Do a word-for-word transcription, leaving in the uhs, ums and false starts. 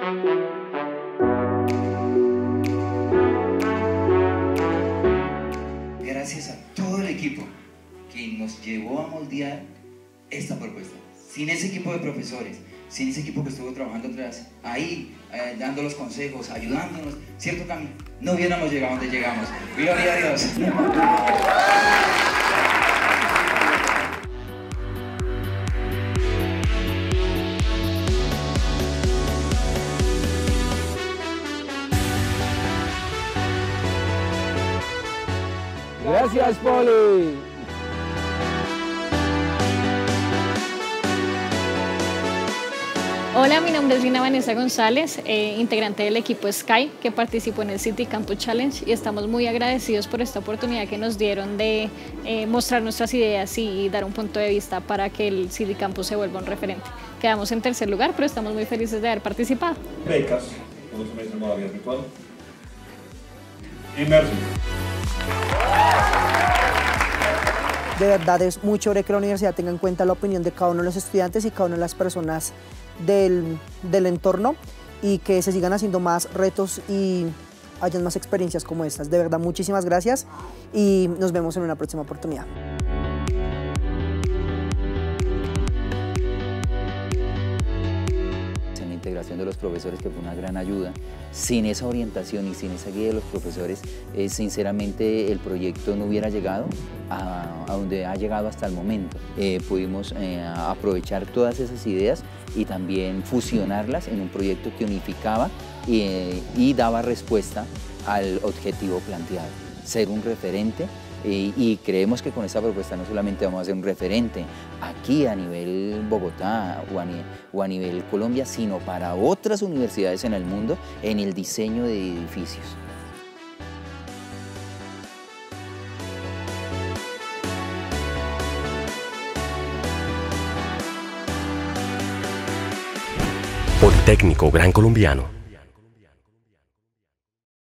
Gracias a todo el equipo que nos llevó a moldear esta propuesta. Sin ese equipo de profesores, sin ese equipo que estuvo trabajando atrás, ahí, eh, dando los consejos, ayudándonos, cierto camino, no hubiéramos llegado donde llegamos. ¡Gloria a Dios! Gracias, Poli. Hola, mi nombre es Lina Vanessa González, eh, integrante del equipo Sky que participó en el City Campus Challenge, y estamos muy agradecidos por esta oportunidad que nos dieron de eh, mostrar nuestras ideas y dar un punto de vista para que el City Campus se vuelva un referente. Quedamos en tercer lugar, pero estamos muy felices de haber participado. Becas, con un semestre en modalidad virtual. Immersive. De verdad es muy chévere que la universidad tenga en cuenta la opinión de cada uno de los estudiantes y cada una de las personas del, del entorno, y que se sigan haciendo más retos y hayan más experiencias como estas. De verdad, muchísimas gracias y nos vemos en una próxima oportunidad. La integración de los profesores, que fue una gran ayuda. Sin esa orientación y sin esa guía de los profesores, eh, sinceramente el proyecto no hubiera llegado a, a donde ha llegado hasta el momento. Eh, pudimos eh, aprovechar todas esas ideas y también fusionarlas en un proyecto que unificaba y, eh, y daba respuesta al objetivo planteado: ser un referente. Y, y creemos que con esta propuesta no solamente vamos a ser un referente aquí a nivel Bogotá o a, o a nivel Colombia, sino para otras universidades en el mundo en el diseño de edificios. Politécnico Gran Colombiano.